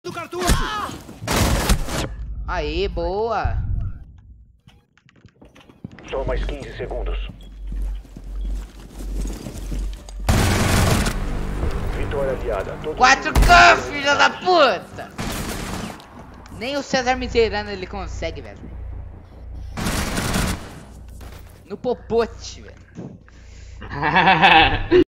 Do cartucho! Aê, boa! Só mais 15 segundos. Vitória aliada. 4K, filha da puta! Nem o César Miserano ele consegue, velho. No popote, velho.